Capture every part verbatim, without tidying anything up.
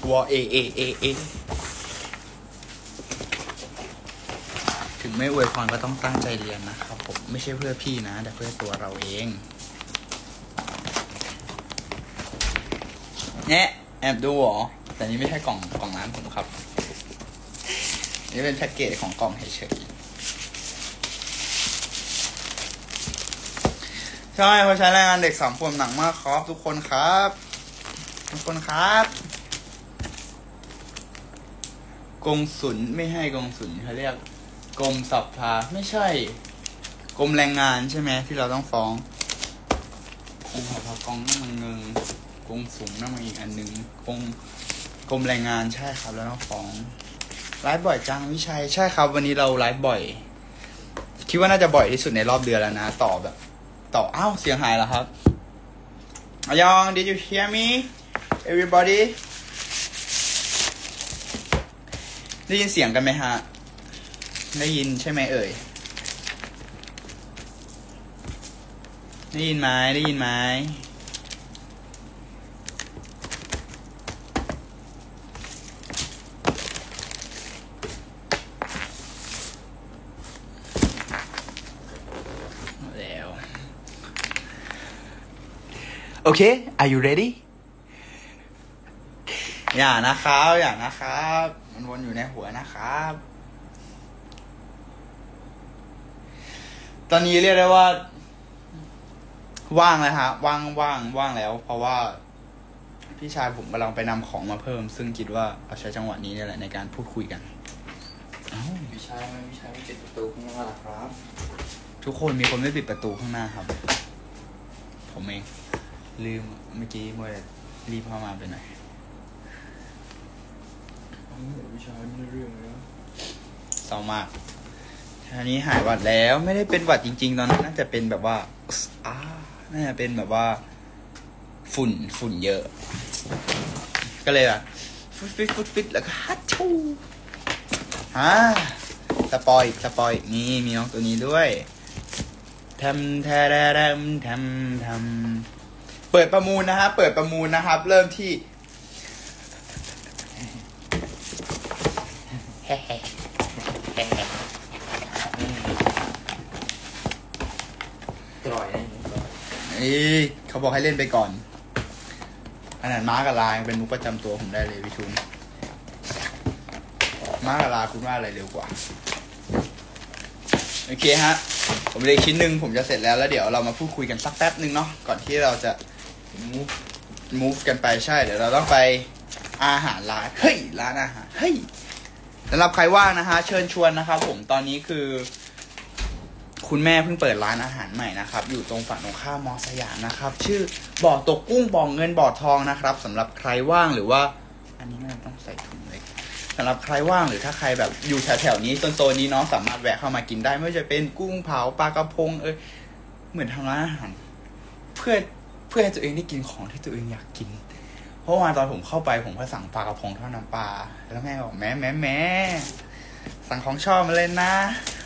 วอเอเอเอเอถึงไม่อวยพรก็ต้องตั้งใจเรียนนะครับผมไม่ใช่เพื่อพี่นะแต่เพื่อตัวเราเองเนี่ยแอบดูเหรอแต่นี่ไม่ใช่กล่องกล่องน้ำผมครับนี่เป็นแพ็กเกจของกล่องเฉยใช่เพราะใช้แรงงานเด็กสามคนหนักมากครับทุกคนครับทุกคนครับกงสุลไม่ให้กงสุลเขาเรียกกรมสรรพาไม่ใช่กรมแรงงานใช่ไหมที่เราต้องฟ้องกรมสรรพากรนั่นมันเงินกงสุลนั่นมันอีกอันหนึ่งกรมกรมแรงงานใช่ครับแล้วต้องฟ้องไลฟ์บ่อยจังวิชัยใช่ครับวันนี้เราไลฟ์บ่อยคิดว่าน่าจะบ่อยที่สุดในรอบเดือนแล้วนะต่อแบบต่ออ้าวเสียงหายแล้วครับอายอง did you hear me everybody ได้ยินเสียงกันไหมฮะได้ยินใช่ไหมเอ่ยได้ยินไหมได้ยินไหมแล้วโอเค are you ready อย่านะครับอย่านะครับมันวนอยู่ในหัวนะครับตอนนี้เรียกได้ว่าว่างเลยฮะว่างว่างว่างแล้วเพราะว่าพี่ชายผมกำลังไปนำของมาเพิ่มซึ่งคิดว่าเอาใช้จังหวะนี้นี่แหละในการพูดคุยกันเอ้าพี่ชายไม่พี่ชายไม่ปิดประตูข้างหน้าหรอครับทุกคนมีคนไม่ปิดประตูข้างหน้าครับผมเองลืมเมื่อกี้มัวแต่รีบเข้ามาไปหน่อยพี่ชายไม่ได้เรื่องแล้วเศร้ามากทีนี้หายหวัดแล้วไม่ได้เป็นหวัดจริงๆตอนนั้นน่าจะเป็นแบบว่าอ่าน่าจะเป็นแบบว่าฝุ่นฝุ่นเยอะก็เลยแบบฟุตฟิตฟุตฟิตแล้วก็ฮัทชูฮ่าสปอยสปอยนี่มีน้องตัวนี้ด้วยทำแทแรมทำทำเปิดประมูลนะครับเปิดประมูลนะครับเริ่มที่เฮ้เฮ้เฮ้เฮ้ตรอยนะนี่เขาบอกให้เล่นไปก่อนขนาดม้ากับลาเป็นมุกประจำตัวผมได้เลยพี่ทุนม้ากับลาคุณว่าอะไรเร็วกว่าโอเคฮะผมเลยชิ้นหนึ่งผมจะเสร็จแล้วแล้วเดี๋ยวเรามาพูดคุยกันสักแป๊บหนึ่งเนาะก่อนที่เราจะ move move กันไปใช่เดี๋ยวเราต้องไปอาหารร้านเฮ้ยร้านอาหารเฮ้ยสำหรับใครว่างนะฮะเชิญชวนนะครับผมตอนนี้คือคุณแม่เพิ่งเปิดร้านอาหารใหม่นะครับอยู่ตรงฝั่งตรงข้ามมอสยามนะครับชื่อบ่อตกกุ้งบ่อเงินบ่อทองนะครับสำหรับใครว่างหรือว่าอันนี้น่าต้องใส่ถุงเล็กสำหรับใครว่างหรือถ้าใครแบบอยู่แถวๆนี้โซนๆนี้เนาะสามารถแวะเข้ามากินได้ไม่ว่าจะเป็นกุ้งเผาปลากระพงเอ้ยเหมือนทำร้านอาหารเพื่อเพื่อให้ตัวเองได้กินของที่ตัวเองอยากกินเพราะว่าตอนผมเข้าไปผมก็สั่งปลากระพงทอดน้ำปลาแล้วแม่บอกแม่แม่แม่สั่งของชอบมาเลยนะ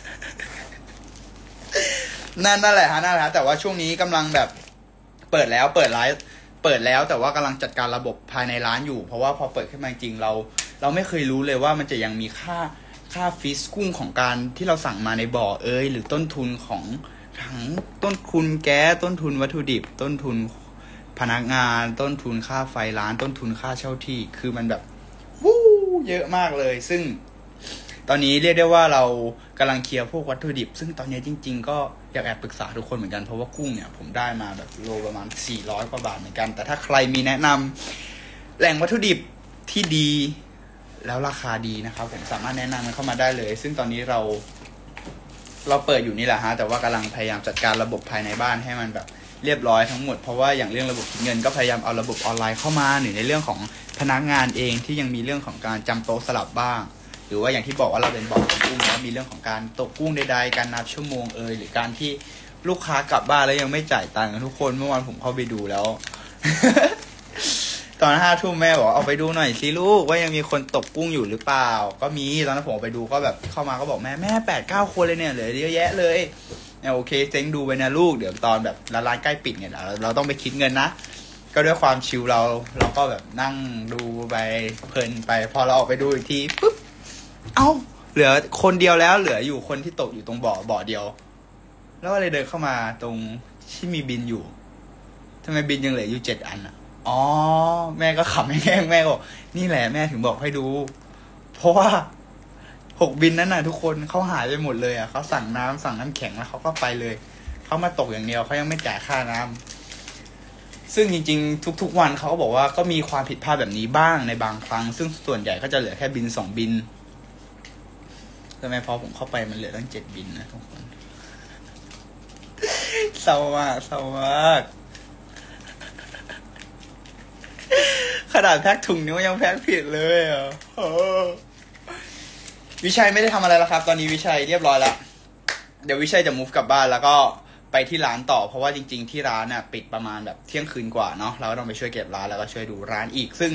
นั่นนั่นแหละฮะนั่นแหละแต่ว่าช่วงนี้กำลังแบบเปิดแล้วเปิดไลฟ์เปิดแล้วแต่ว่ากำลังจัดการระบบภายในร้านอยู่เพราะว่าพอเปิดขึ้นมาจริงเราเราไม่เคยรู้เลยว่ามันจะยังมีค่าค่าฟิสกุ้งของการที่เราสั่งมาในบ่อเอ้ยหรือต้นทุนของทั้งต้นทุนแก๊สต้นทุนวัตถุดิบต้นทุนพนักงานต้นทุนค่าไฟร้านต้นทุนค่าเช่าที่คือมันแบบวู้เยอะมากเลยซึ่งตอนนี้เรียกได้ว่าเรากำลังเคลียร์พวกวัตถุดิบซึ่งตอนนี้จริงๆก็อยากแอบปรึกษาทุกคนเหมือนกันเพราะว่ากุ้งเนี่ยผมได้มาแบบโลประมาณสี่ร้อยกว่าบาทเหมือนกันแต่ถ้าใครมีแนะนำแหล่งวัตถุดิบที่ดีแล้วราคาดีนะครับผมสามารถแนะนำมันเข้ามาได้เลยซึ่งตอนนี้เราเราเปิดอยู่นี่แหละฮะแต่ว่ากำลังพยายามจัดการระบบภายในบ้านให้มันแบบเรียบร้อยทั้งหมดเพราะว่าอย่างเรื่องระบบคิดเงินก็พยายามเอาระบบออนไลน์เข้ามาหรือในเรื่องของพนักงานเองที่ยังมีเรื่องของการจำโต๊ะสลับบ้างหรือว่าอย่างที่บอกว่าเราเป็นบ่อกุ้งแล้วมีเรื่องของการตกกุ้งใดๆการนับชั่วโมงเอยหรือการที่ลูกค้ากลับบ้านแล้วยังไม่จ่ายตังค์ทุกคนเมื่อวานผมเข้าไปดูแล้ว ตอนห้าทุ่มแม่บอกเอาไปดูหน่อยสิลูกว่ายังมีคนตกกุ้งอยู่หรือเปล่าก็มีตอนนั้นผมไปดูก็แบบเข้ามาก็บอกแม่แม่แปดเก้าคนเลยเนี่ยเหลือเยอะแยะเลยเนี่ยโอเคเซ็งดูไปนะลูกเดี๋ยวตอนแบบร้านใกล้ปิดเนี่ยเราเราต้องไปคิดเงินนะก็ด้วยความชิลเราเราก็แบบนั่งดูไปเพลินไปพอเราออกไปดูอีกทีปุ๊บเอ้าเหลือคนเดียวแล้วเหลืออยู่คนที่ตกอยู่ตรงบ่อบ่อเดียวแล้วก็เลยเดินเข้ามาตรงที่มีบินอยู่ทำไมบินยังเหลืออยู่เจ็ดอันอ่ะอ๋อแม่ก็ขำแห้งแม่ก็นี่แหละแม่ถึงบอกให้ดูเพราะว่าหกบินนั้นน่ะทุกคนเขาหายไปหมดเลยอ่ะเขาสั่งน้ำสั่งน้ำแข็งแล้วเขาก็ไปเลยเขามาตกอย่างเดียวเขายังไม่จ่ายค่าน้ำซึ่งจริงๆทุกๆวันเขาก็บอกว่าก็มีความผิดพลาดแบบนี้บ้างในบางครั้งซึ่งส่วนใหญ่ก็จะเหลือแค่บินสองบินทำไมพอผมเข้าไปมันเหลือตั้งเจ็ดบินนะทุกคนเศร้ามากเศร้ามากขนาดแพ็คถุงนิ้วยังแพ็คผิดเลยอ่ะวิชัยไม่ได้ทำอะไรแล้วครับตอนนี้วิชัยเรียบร้อยแล้วเดี๋ยววิชัยจะมูฟกลับบ้านแล้วก็ไปที่ร้านต่อเพราะว่าจริงๆที่ร้านน่ะปิดประมาณแบบเที่ยงคืนกว่าเนาะเราก็ต้องไปช่วยเก็บร้านแล้วก็ช่วยดูร้านอีกซึ่ง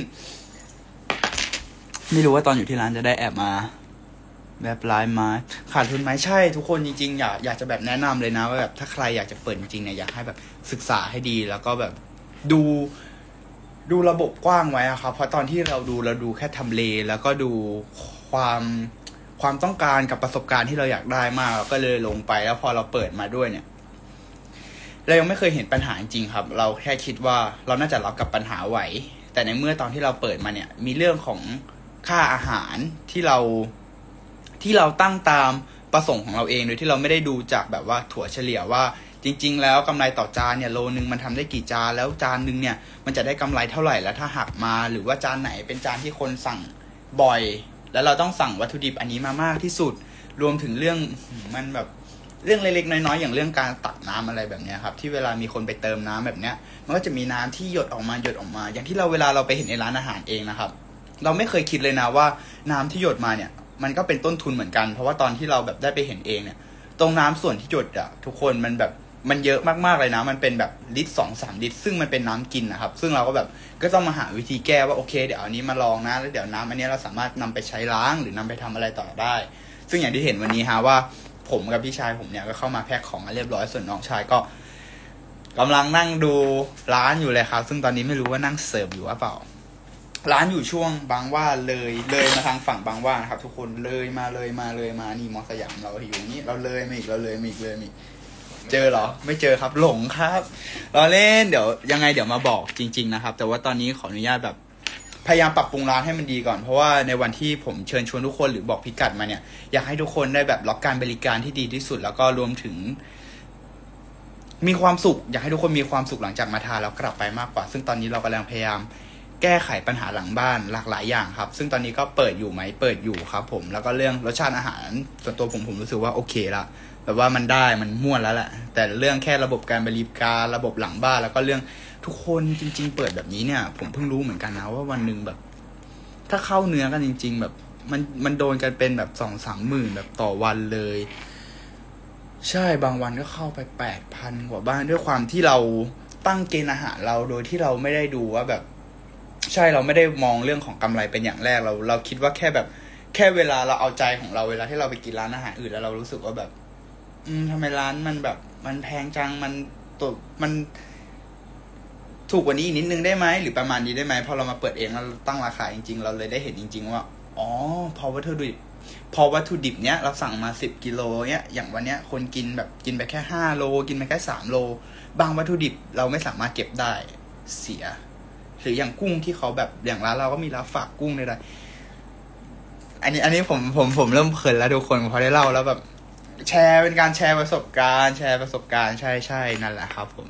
ไม่รู้ว่าตอนอยู่ที่ร้านจะได้แอบมาแบบไลฟ์มาขาดทุนไหมใช่ทุกคนจริงๆอยากอยากจะแบบแนะนำเลยนะว่าแบบถ้าใครอยากจะเปิดจริงๆเนี่ยอยากให้แบบศึกษาให้ดีแล้วก็แบบดูดูระบบกว้างไว้อะครับเพราะตอนที่เราดูเราดูแค่ทำเลแล้วก็ดูความความต้องการกับประสบการณ์ที่เราอยากได้มากก็เลยลงไปแล้วพอเราเปิดมาด้วยเนี่ยเรายังไม่เคยเห็นปัญหาจริงครับเราแค่คิดว่าเราน่าจะรับกับปัญหาไหวแต่ในเมื่อตอนที่เราเปิดมาเนี่ยมีเรื่องของค่าอาหารที่เราที่เราตั้งตามประสงค์ของเราเองโดยที่เราไม่ได้ดูจากแบบว่าถั่วเฉลี่ยว่าจริงๆแล้วกำไรต่อจานเนี่ยโลนึงมันทำได้กี่จานแล้วจานนึงเนี่ยมันจะได้กำไรเท่าไหร่แล้วถ้าหักมาหรือว่าจานไหนเป็นจานที่คนสั่งบ่อยแล้วเราต้องสั่งวัตถุดิบอันนี้มามากที่สุดรวมถึงเรื่องมันแบบเรื่องเล็กๆน้อยๆอย่างเรื่องการตักน้ำอะไรแบบนี้ครับที่เวลามีคนไปเติมน้ำแบบเนี้ยมันก็จะมีน้ำที่หยดออกมาหยดออกมาอย่างที่เราเวลาเราไปเห็นในร้านอาหารเองนะครับเราไม่เคยคิดเลยนะว่าน้ำที่หยดมาเนี่ยมันก็เป็นต้นทุนเหมือนกันเพราะว่าตอนที่เราแบบได้ไปเห็นเองเนี่ยตรงน้ำส่วนที่หยดอะทุกคนมันแบบมันเยอะมากๆเลยนะมันเป็นแบบลิตรสองสามลิตรซึ่งมันเป็นน้ำกินนะครับซึ่งเราก็แบบก็ต้องมาหาวิธีแก้ว่าโอเคเดี๋ยวอันนี้มาลองนะแล้วเดี๋ยวน้ำอันนี้เราสามารถนำไปใช้ล้างหรือนำไปทำอะไรต่อได้ซึ่งอย่างที่เห็นวันนี้ฮะว่าผมกับพี่ชายผมเนี่ยก็เข้ามาแพ็คของเรียบร้อยส่วนน้องชายก็กำลังนั่งดูร้านอยู่เลยครับซึ่งตอนนี้ไม่รู้ว่านั่งเสิร์ฟอยู่หรือเปล่าร้านอยู่ช่วงบางหว่าเลยเลยมาทางฝั่งบางหว่านะครับทุกคนเลยมาเลยมาเลยมานี่มอสยามเราอยู่นี่เราเลยมาอีกเราเลยมาอีกเลยมีเจอเหรอไม่เจอครับหลงครับเราเล่นเดี๋ยวยังไงเดี๋ยวมาบอกจริงๆนะครับแต่ว่าตอนนี้ขออนุญาตแบบพยายามปรับปรุงร้านให้มันดีก่อนเพราะว่าในวันที่ผมเชิญชวนทุกคนหรือบอกพิกัดมาเนี่ยอยากให้ทุกคนได้แบบรับการบริการที่ดีที่สุดแล้วก็รวมถึงมีความสุขอยากให้ทุกคนมีความสุขหลังจากมาทานแล้วกลับไปมากกว่าซึ่งตอนนี้เรากำลังพยายามแก้ไขปัญหาหลังบ้านหลากหลายอย่างครับซึ่งตอนนี้ก็เปิดอยู่ไหมเปิดอยู่ครับผมแล้วก็เรื่องรสชาติอาหารส่วนตัวผมผมรู้สึกว่าโอเคละแบบว่ามันได้มันม่วนแล้วแหละแต่เรื่องแค่ระบบการบริการระบบหลังบ้านแล้วก็เรื่องทุกคนจริงๆเปิดแบบนี้เนี่ยผมเพิ่งรู้เหมือนกันนะว่าวันหนึ่งแบบถ้าเข้าเนื้อกันจริงๆแบบมันมันโดนกันเป็นแบบสองสามหมื่นแบบต่อวันเลยใช่บางวันก็เข้าไปแปดพันกว่าบ้านด้วยความที่เราตั้งเกณฑ์อาหารเราโดยที่เราไม่ได้ดูว่าแบบใช่เราไม่ได้มองเรื่องของกำไรเป็นอย่างแรกเราเราคิดว่าแค่แบบแค่เวลาเราเอาใจของเราเวลาที่เราไปกินร้านอาหารอื่นแล้วเรารู้สึกว่าแบบอืมทำไมร้านมันแบบมันแพงจังมันตัวมันถูกกว่านี้อีกนิดนึงได้ไหมหรือประมาณนี้ได้ไหมพอเรามาเปิดเองแล้วตั้งราคาจริงๆเราเลยได้เห็นจริงๆว่าอ๋อพอวัตถุดิบพอวัตถุดิบเนี้ยเราสั่งมาสิบกิโลเนี้ยอย่างวันเนี้ยคนกินแบบกินไปแค่ห้าโลกินไปแค่สามโลบางวัตถุดิบเราไม่สามารถเก็บได้เสียหรืออย่างกุ้งที่เขาแบบอย่างร้านเราก็มีรับฝากกุ้งได้อันนี้อันนี้ผมผมผมเริ่มเพลินแล้วทุกคนพอได้เล่าแล้วแบบแชร์เป็นการแชร์ประสบการณ์แชร์ประสบการณ์ใช่ใช่นั่นแหละครับผม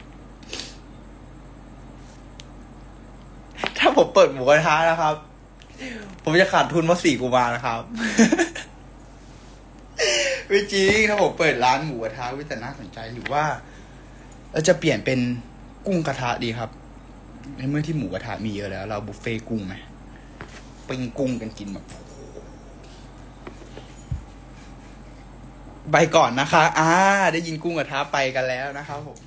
ถ้าผมเปิดหมูกระทะนะครับผมจะขาดทุนมาสี่กุมารนะครับไม่จริงถ้าผมเปิดร้านหมูกระทะวิแต่น่าสนใจหรือว่าเราจะเปลี่ยนเป็นกุ้งกระทะดีครับในเมื่อที่หมูกระทะมีเยอะแล้วเราบุฟเฟ่กุ้งไหมปิ้งกุ้งกันกินแบบไปก่อนนะคะอ่าได้ยินกุ้งกระทะไปกันแล้วนะครับผม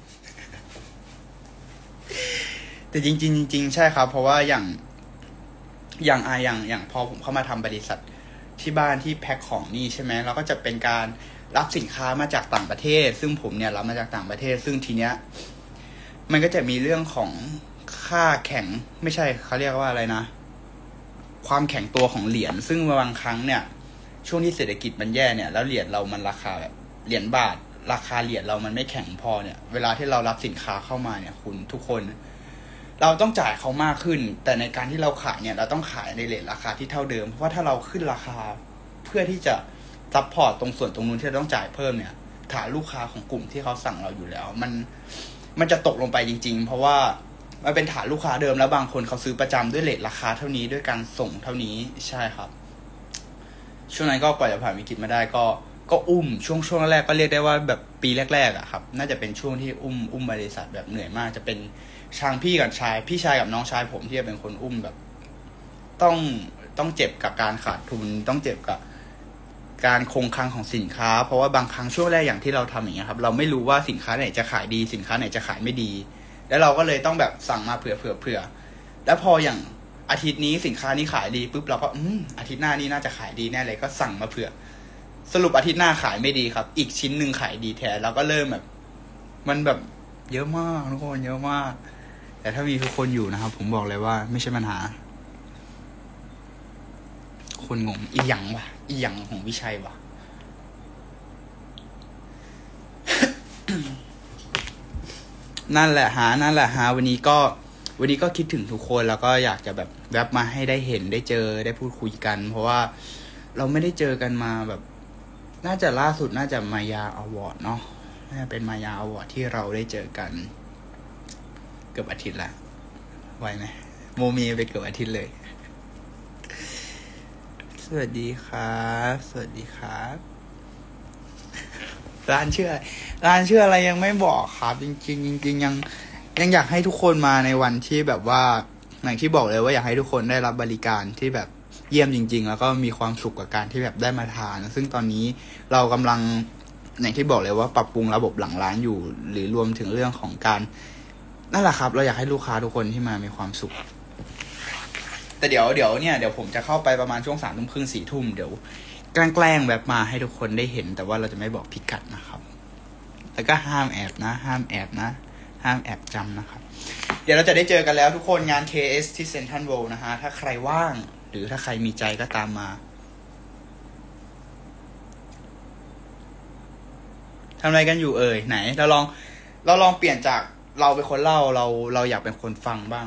แต่จริงจริงจริงใช่ครับเพราะว่าอย่างอย่างอ่าอย่างอย่างพอผมเข้ามาทำบริษัทที่บ้านที่แพ็คของนี่ใช่ไหมเราก็จะเป็นการรับสินค้ามาจากต่างประเทศซึ่งผมเนี่ยรับมาจากต่างประเทศซึ่งทีเนี้ยมันก็จะมีเรื่องของค่าแข็งไม่ใช่เขาเรียกว่าอะไรนะความแข็งตัวของเหรียญซึ่งบางครั้งเนี่ยช่วงที่เศรษฐกิจมันแย่เนี่ยแล้วเหรียญเรามันราคาแบบเหรียญบาทราคาเหรียญเรามันไม่แข็งพอเนี่ยเวลาที่เรารับสินค้าเข้ามาเนี่ยคุณทุกคนเราต้องจ่ายเขามากขึ้นแต่ในการที่เราขายเนี่ยเราต้องขายในเรทราคาที่เท่าเดิมเพราะว่าถ้าเราขึ้นราคาเพื่อที่จะซัพพอร์ตตรงส่วนตรงนู้นที่เราต้องจ่ายเพิ่มเนี่ยฐานลูกค้าของกลุ่มที่เขาสั่งเราอยู่แล้วมันมันจะตกลงไปจริงๆเพราะว่ามันเป็นฐานลูกค้าเดิมแล้วบางคนเขาซื้อประจำด้วยเรทราคาเท่านี้ด้วยการส่งเท่านี้ใช่ครับช่วงนั้นก็กว่าจะผ่านวิกฤตมาได้ก็ก็อุ้มช่วงช่วงแรกก็เรียกได้ว่าแบบปีแรกๆอะครับน่าจะเป็นช่วงที่อุ้มอุ้มบริษัทแบบเหนื่อยมากจะเป็นชางพี่กับชายพี่ชายกับน้องชายผมที่จะเป็นคนอุ้มแบบต้องต้องเจ็บกับการขาดทุนต้องเจ็บกับการคงคลังของสินค้าเพราะว่าบางครั้งช่วงแรกอย่างที่เราทำอย่างเงี้ยครับเราไม่รู้ว่าสินค้าไหนจะขายดีสินค้าไหนจะขายไม่ดีแล้วเราก็เลยต้องแบบสั่งมาเผื่อเผื่อเผื่อแล้วพออย่างอาทิตย์นี้สินค้านี้ขายดีปุ๊บเราก็อืมอาทิตย์หน้านี้น่าจะขายดีแน่เลยก็สั่งมาเผื่อสรุปอาทิตย์หน้าขายไม่ดีครับอีกชิ้นหนึ่งขายดีแทนเราก็เริ่มแบบมันแบบเยอะมากทุกคนเยอะมากแต่ถ้ามีทุกคนอยู่นะครับผมบอกเลยว่าไม่ใช่ปัญหาคนงงอีหยังวะอีหยังของวิชัยวะ นั่นแหละฮะนั่นแหละฮะวันนี้ก็วันนี้ก็คิดถึงทุกคนแล้วก็อยากจะแบบแวบมาให้ได้เห็นได้เจอได้พูดคุยกันเพราะว่าเราไม่ได้เจอกันมาแบบน่าจะล่าสุดน่าจะมายาอวอร์ดเนาะน่าจะเป็นมายาอวอร์ดที่เราได้เจอกันเกือบอาทิตย์ละไหวไหมโมมีไปเกือบอาทิตย์เลยสวัสดีครับสวัสดีครับร้านชื่อร้านชื่ออะไรยังไม่บอกครับจริงๆจริงๆยังยังอยากให้ทุกคนมาในวันที่แบบว่าอย่างที่บอกเลยว่าอยากให้ทุกคนได้รับบริการที่แบบเยี่ยมจริงๆแล้วก็มีความสุขกับการที่แบบได้มาทานซึ่งตอนนี้เรากำลังอย่างที่บอกเลยว่าปรับปรุงระบบหลังร้านอยู่หรือรวมถึงเรื่องของการนั่นแหละครับเราอยากให้ลูกค้าทุกคนที่มามีความสุขแต่เดี๋ยวเดี๋ยวเนี่ยเดี๋ยวผมจะเข้าไปประมาณช่วงสามทุ่มครึ่งสี่ทุ่มเดี๋ยวแกล้งๆแบบมาให้ทุกคนได้เห็นแต่ว่าเราจะไม่บอกพิกัดนะครับแล้วก็ห้ามแอบนะห้ามแอบนะห้ามแอบจำนะครับเดี๋ยวเราจะได้เจอกันแล้วทุกคนงาน เค เอส ที่เซ็นทรัลเวิลด์นะฮะถ้าใครว่างหรือถ้าใครมีใจก็ตามมาทำอะไรกันอยู่เอ่ยไหนเราลองเราลองเปลี่ยนจากเราเป็นคนเล่าเราเราอยากเป็นคนฟังบ้าง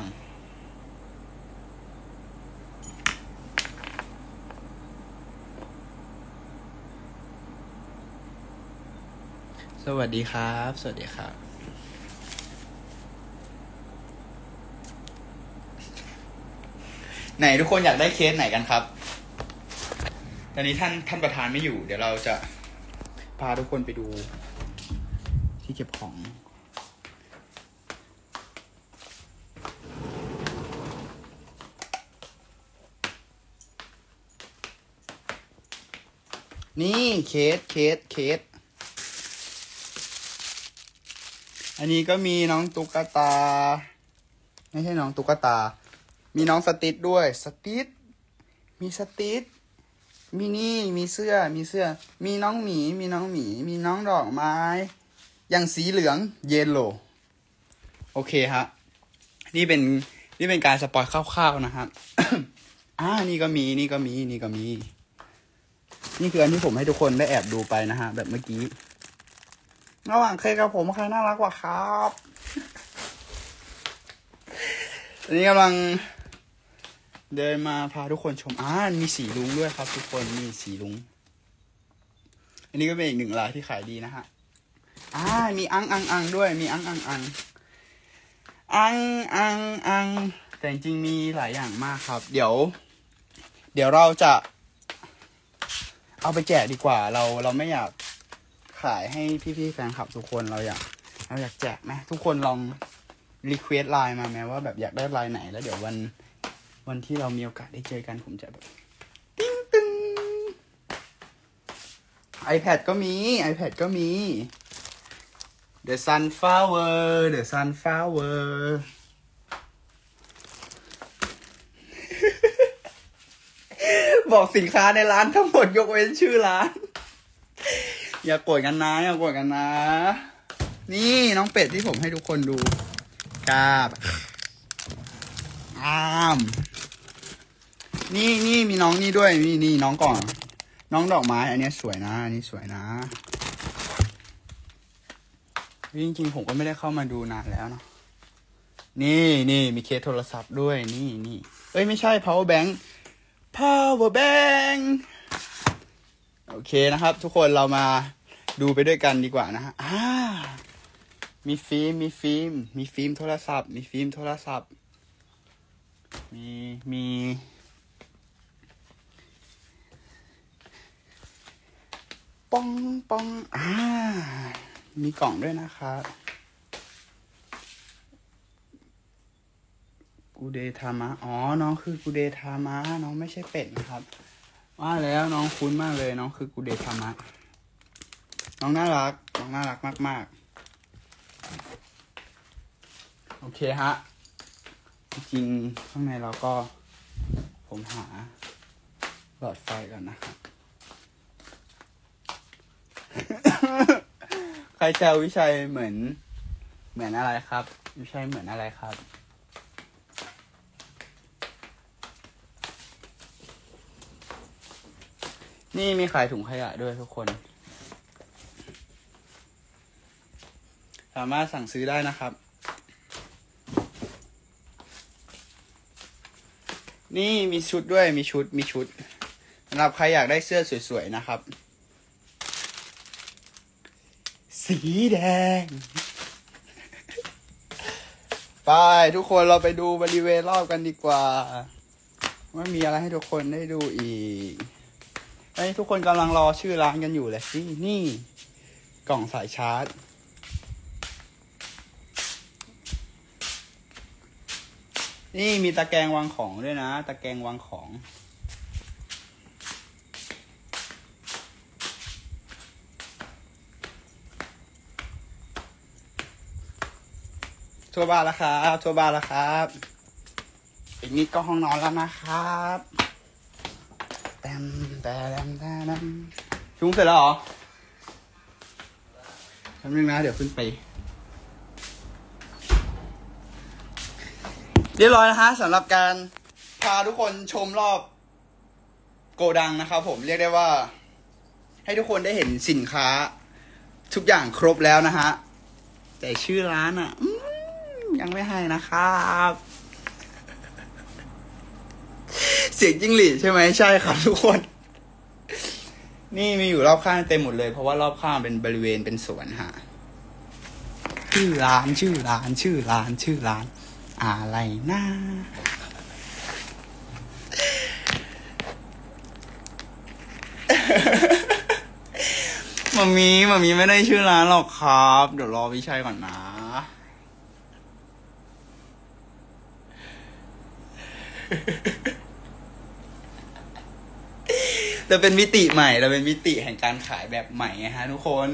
สวัสดีครับสวัสดีครับไหนทุกคนอยากได้เคสไหนกันครับตอนนี้ท่านท่านประธานไม่อยู่เดี๋ยวเราจะพาทุกคนไปดูที่เก็บของนี่เคสเคสเคสอันนี้ก็มีน้องตุ๊กตาไม่ใช่น้องตุ๊กตามีน้องสติ๊ดด้วยสติ๊ดมีสติ๊ดมีนี่มีเสื้อมีเสื้อมีน้องหมีมีน้องหมีมีน้องดอกไม้อย่างสีเหลืองเยลโล่โอเคฮะนี่เป็นนี่เป็นการสปอยคร่าวๆนะครับ อ่านี่ก็มีนี่ก็มีนี่ก็มีนี่คืออันที่ผมให้ทุกคนได้แอบดูไปนะฮะแบบเมื่อกี้ระหว่างเคกับผมใครน่ารักกว่าครับอันนี้กำลังเดินมาพาทุกคนชมอ่ามีสีลุงด้วยครับทุกคนมีสีลุงอันนี้ก็เป็นอีกหนึ่งรายที่ขายดีนะฮะอ่ามีอังอังอังด้วยมีอังอังอังอังอังอังแต่จริงๆมีหลายอย่างมากครับเดี๋ยวเดี๋ยวเราจะเอาไปแจกดีกว่าเราเราไม่อยากขายให้พี่ๆแฟนคลับทุกคนเราอยากเราอยากแจกไหมทุกคนลองรีเควสไลน์มาไหมว่าแบบอยากได้ไลน์ไหนแล้วเดี๋ยววันวันที่เรามีโอกาสได้เจอกันผมจะแบบติ้งตึง iPad ก็มี iPad ก็มี The Sunflower The Sunflower บอกสินค้าในร้านทั้งหมดยกเว้นชื่อร้านอย่าโกรธกันนะอย่าโกรธกันนะนี่น้องเป็ดที่ผมให้ทุกคนดูกาบามนี่นี่มีน้องนี่ด้วยนี่นี่น้องก่อนน้องดอกไม้อันนี้สวยนะอันนี้สวยนะจริงๆผมก็ไม่ได้เข้ามาดูนานแล้วเนาะนี่นี่มีเคสโทรศัพท์ด้วยนี่นี่เอ้ยไม่ใช่ power bank power bank โอเคนะครับทุกคนเรามาดูไปด้วยกันดีกว่านะฮะอ่ามีฟิล์มมีฟิล์มมีฟิล์มโทรศัพท์มีฟิล์มโทรศัพท์มีมีป้องป้องอ่ามีกล่องด้วยนะครับกูเดทามะอ๋อน้องคือกูเดทามะน้องไม่ใช่เป็ดนะครับว่าแล้วน้องคุ้นมากเลยน้องคือกูเดทามะน้องน่ารักน้องน่ารักมากๆโอเคฮะจริงๆข้างในเราก็ผมหาหลอดไฟก่อนนะครับ ใครแซววิชัยเหมือนเหมือนอะไรครับวิชัยเหมือนอะไรครับนี่มีขายถุงขยะด้วยทุกคนสามารถสั่งซื้อได้นะครับนี่มีชุดด้วยมีชุดมีชุดสำหรับใครอยากได้เสื้อสวยๆนะครับสีแดงไปทุกคนเราไปดูบริเวณรอบกันดีกว่าว่ามีอะไรให้ทุกคนได้ดูอีกไอ้ทุกคนกำลังรอชื่อร้านกันอยู่เลยสินี่กล่องสายชาร์จนี่มีตะแกรงวางของด้วยนะตะแกรงวางของทั่วบ้านแล้วครับทั่วบ้านแล้วครับอีกนิดก็ห้องนอนแล้วนะครับแต้มแต้มแต้มชุ้งเสร็จแล้วเหรอแป๊บนึงนะเดี๋ยวขึ้นไปเรียบร้อยนะฮะสำหรับการพาทุกคนชมรอบโกดังนะครับผมเรียกได้ว่าให้ทุกคนได้เห็นสินค้าทุกอย่างครบแล้วนะฮะแต่ชื่อร้านอ่ะยังไม่ให้นะครับเสียงจิ้งหรีดใช่ไหมใช่ครับทุกคนนี่มีอยู่รอบข้างเต็มหมดเลยเพราะว่ารอบข้างเป็นบริเวณเป็นสวนฮะชื่อร้านชื่อร้านชื่อร้านชื่อร้านอะไรนะมามีมามีไม่ได้ชื่อร้านหรอกครับเดี๋ยวรอวิชัยก่อนนะเราเป็นมิติใหม่เราเป็นมิติแห่งการขายแบบใหม่ไงฮะทุกคน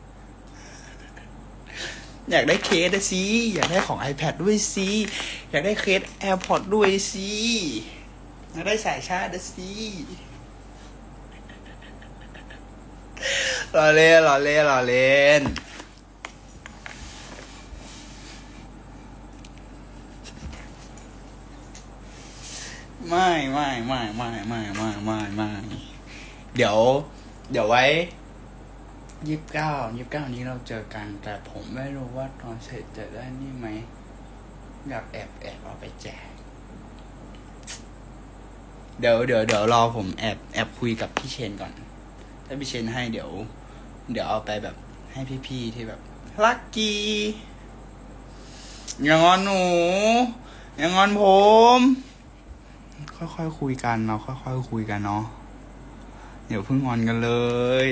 อยากได้เคสสิอยากได้ของ iPad ด้วยสิอยากได้เคส AirPods ด้วยสิอยากได้สายชาร์จสิรอเล่นรอเล่นรอเล่นไม่ไม่ไม่ไม่ไม่ไม่ไม่ไม่เดี๋ยวเดี๋ยวไว้ยี่สิบเก้ายี่สิบเก้านี้เราเจอกันแต่ผมไม่รู้ว่าตอนเสร็จจะได้นี่ไหมอยากแอบแอบเอาไปแจกเดี๋ยวเดี๋ยวเดี๋ยวรอผมแอบแอบคุยกับพี่เชนก่อนถ้าพี่เชนให้เดี๋ยวเดี๋ยวเอาไปแบบให้พี่ๆที่แบบลัคกี้อย่างงอนหนูอย่างงอนผมค่อยๆคุยกันเราค่อยๆคุยกันเนาะเดี๋ยวเพิ่งงอนกันเลย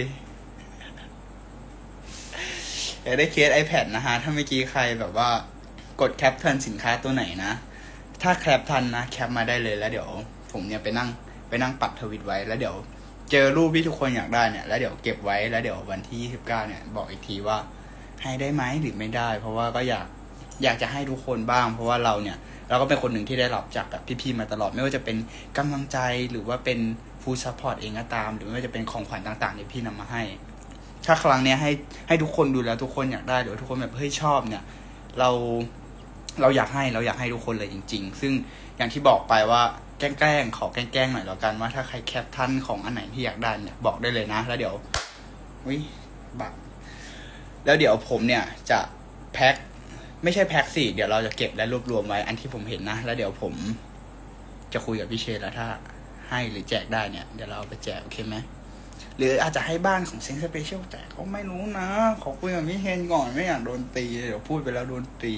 อยากได้เคส iPad นะฮะถ้าเมื่อกี้ใครแบบว่ากดแคปทันสินค้าตัวไหนนะถ้าแคปทันนะแคปมาได้เลยแล้วเดี๋ยวผมเนี่ยไปนั่งไปนั่งปัดทวิตไว้แล้วเดี๋ยวเจอรูปที่ทุกคนอยากได้เนี่ยแล้วเดี๋ยวเก็บไว้แล้วเดี๋ยววันที่ยี่สิบเก้าเนี่ยบอกอีกทีว่าให้ได้ไหมหรือไม่ได้เพราะว่าก็อยากอยากจะให้ทุกคนบ้างเพราะว่าเราเนี่ยเราก็เป็นคนหนึ่งที่ได้รับจากกับพี่ๆมาตลอดไม่ว่าจะเป็นกำลังใจหรือว่าเป็นฟูลซัพพอร์ตเองก็ตามหรือไม่ว่าจะเป็นของขวัญต่างๆที่พี่นำมาให้ถ้าครั้งเนี้ยให้ให้ทุกคนดูแล้วทุกคนอยากได้หรือทุกคนแบบเฮ้ยชอบเนี่ยเราเราอยากให้เราอยากให้ทุกคนเลยจริงๆซึ่งอย่างที่บอกไปว่าแกล้งๆขอแกล้งๆหน่อยแล้วกันว่าถ้าใครแคปท่านของอันไหนที่อยากได้เนี่ยบอกได้เลยนะแล้วเดี๋ยววิบัตรแล้วเดี๋ยวผมเนี่ยจะแพ็คไม่ใช่แพ็คสิเดี๋ยวเราจะเก็บและรวบรวมไว้อันที่ผมเห็นนะแล้วเดี๋ยวผมจะคุยกับพี่เชนแล้วถ้าให้หรือแจกได้เนี่ยเดี๋ยวเราไปแจกโอเคไหมหรืออาจจะให้บ้านของเซ็งสเปเชียลแจกก็ไม่รู้นะขอคุยกับพี่เชนก่อนไม่อยากโดนตีเดี๋ยวพูดไปแล้วโดนตี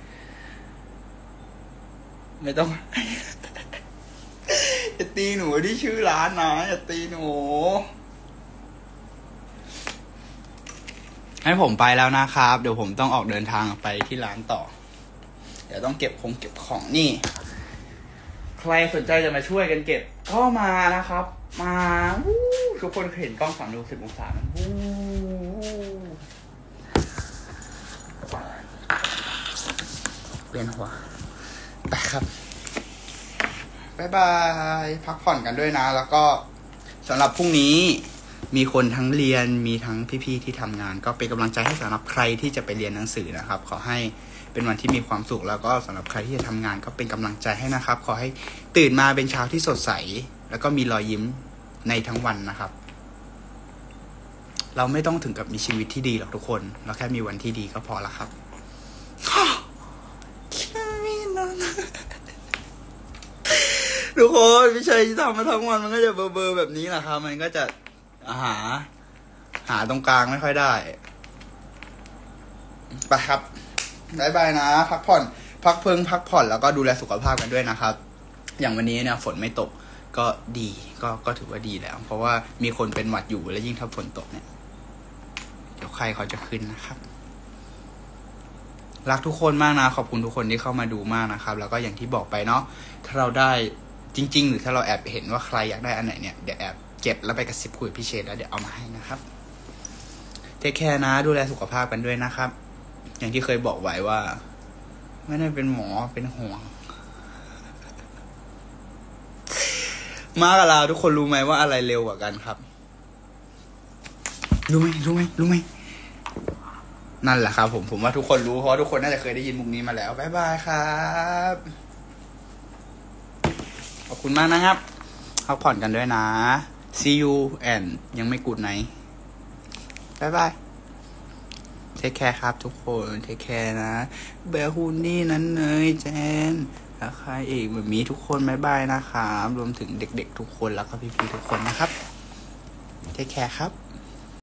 ไม่ต้อง อย่าตีหนูที่ชื่อร้านนะอย่าตีหนูให้ผมไปแล้วนะครับเดี๋ยวผมต้องออกเดินทางไปที่ร้านต่อเดี๋ยวต้องเก็บคงเก็บของนี่ใครสนใจจะมาช่วยกันเก็บก็มานะครับมาทุกคนเห็นกล้องสามร้อยหกสิบองศาไหมเปลี่ยนหัวไปครับบ๊ายบายพักผ่อนกันด้วยนะแล้วก็สำหรับพรุ่งนี้มีคนทั้งเรียนมีทั้งพี่ๆที่ทำงานก็เป็นกำลังใจให้สำหรับใครที่จะไปเรียนหนังสือนะครับขอให้เป็นวันที่มีความสุขแล้วก็สำหรับใครที่จะทำงานก็เป็นกำลังใจให้นะครับขอให้ตื่นมาเป็นเช้าที่สดใสแล้วก็มีรอยยิ้มในทั้งวันนะครับเราไม่ต้องถึงกับมีชีวิตที่ดีหรอกทุกคนเราแค่มีวันที่ดีก็พอละครับทุกคนพี่ชัยที่ทำมาทั้งวันมันก็จะเบอร์เบอร์แบบนี้แหละครับมันก็จะหาหาตรงกลางไม่ค่อยได้ไปครับบ๊ายบายนะพักผ่อนพักเพิงพักผ่อนแล้วก็ดูแลสุขภาพกันด้วยนะครับอย่างวันนี้เนี่ยฝนไม่ตกก็ดีก็ก็ถือว่าดีแล้วเพราะว่ามีคนเป็นหวัดอยู่แล้วยิ่งถ้าฝนตกเนี่ยเดี๋ยวใครเขาจะขึ้นนะครับรักทุกคนมากนะขอบคุณทุกคนที่เข้ามาดูมากนะครับแล้วก็อย่างที่บอกไปเนาะถ้าเราได้จริงๆหรือถ้าเราแอบเห็นว่าใครอยากได้อันไหนเนี่ยเดี๋ยวแอบเก็บแล้วไปกระซิบคุยพี่เชนแล้วเดี๋ยวเอามาให้นะครับเทคแคร์นะดูแลสุขภาพกันด้วยนะครับอย่างที่เคยบอกไว้ว่าไม่ได้เป็นหมอเป็นห่วงมากับเราทุกคนรู้ไหมว่าอะไรเร็วกว่ากันครับรู้ไหมรู้ไหมรู้ไหมนั่นแหละครับผมผมว่าทุกคนรู้เพราะทุกคนน่าจะเคยได้ยินมุกนี้มาแล้วบ๊ายบายครับขอบคุณมากนะครับพักผ่อนกันด้วยนะ see you and ยังไม่กูดไนท์บ๊ายบายเทคแคร์ครับทุกคนเทคแคร์นะเบลฮูนี่นั้นเนยแจนแล้วใครอีกแบบนี้ทุกคนบ๊ายบายนะครับรวมถึงเด็กๆทุกคนแล้วก็พี่ๆทุกคนนะครับเทคแคร์ครับ